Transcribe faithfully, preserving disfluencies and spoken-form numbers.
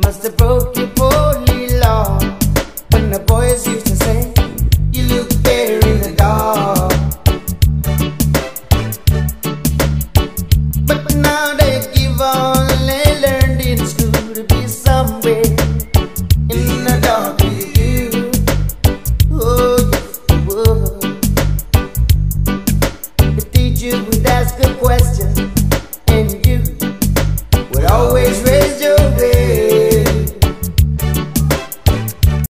must have broke your poorly law. When the boys used to say, you look bare in the dark. But now they give all they learned in school to be somewhere in the dark with you. Oh, yes, they would. The teacher would